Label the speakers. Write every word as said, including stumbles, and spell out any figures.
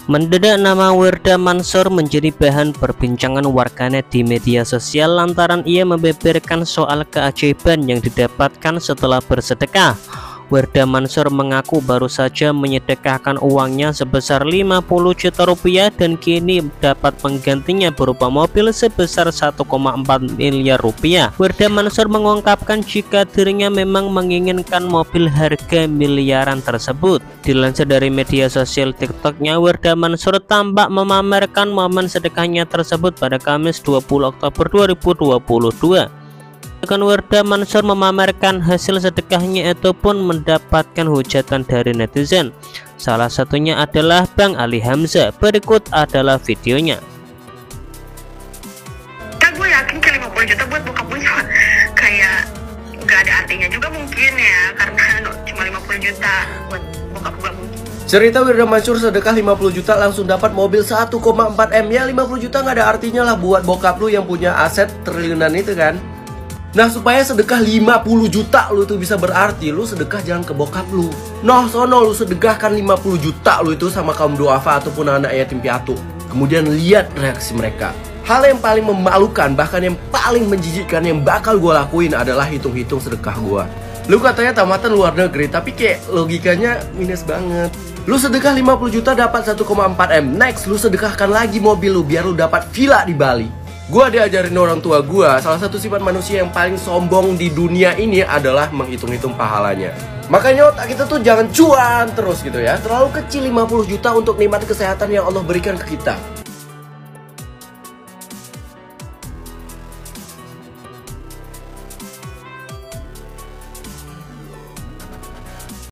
Speaker 1: Mendadak nama Werda Mansur menjadi bahan perbincangan warganet di media sosial lantaran ia membeberkan soal keajaiban yang didapatkan setelah bersedekah. Werda Mansur mengaku baru saja menyedekahkan uangnya sebesar lima puluh juta rupiah dan kini dapat menggantinya berupa mobil sebesar satu koma empat miliar rupiah. Werda Mansur mengungkapkan jika dirinya memang menginginkan mobil harga miliaran tersebut. Dilansir dari media sosial TikToknya, Werda Mansur tampak memamerkan momen sedekahnya tersebut pada Kamis dua puluh Oktober dua ribu dua puluh dua. Bahkan Werda Mansur memamerkan hasil sedekahnya itu pun mendapatkan hujatan dari netizen. Salah satunya adalah Bang Ali Hamzah. Berikut adalah videonya.
Speaker 2: Ya gue yakin ke lima puluh juta buat bokap gue cuma kayak gak ada artinya juga mungkin ya, karena cuma lima puluh juta buat bokap gue mungkin.
Speaker 3: Cerita Werda Mansur sedekah lima puluh juta langsung dapat mobil satu koma empat M. Ya lima puluh juta gak ada artinya lah buat bokap lu yang punya aset triliunan itu kan. Nah, supaya sedekah lima puluh juta lu itu bisa berarti, lu sedekah jangan ke bokap lu. Noh, sono lu sedekahkan lima puluh juta lu itu sama kaum duafa ataupun anak yatim piatu. Kemudian lihat reaksi mereka. Hal yang paling memalukan, bahkan yang paling menjijikkan yang bakal gue lakuin adalah hitung-hitung sedekah gue. Lu katanya tamatan luar negeri, tapi kayak logikanya minus banget. Lu sedekah lima puluh juta dapat satu koma empat M. Next, lu sedekahkan lagi mobil lu biar lu dapat villa di Bali. Gua diajarin orang tua gua, salah satu sifat manusia yang paling sombong di dunia ini adalah menghitung-hitung pahalanya. Makanya otak kita tuh jangan cuan terus gitu ya. Terlalu kecil lima puluh juta untuk nikmat kesehatan yang Allah berikan ke kita.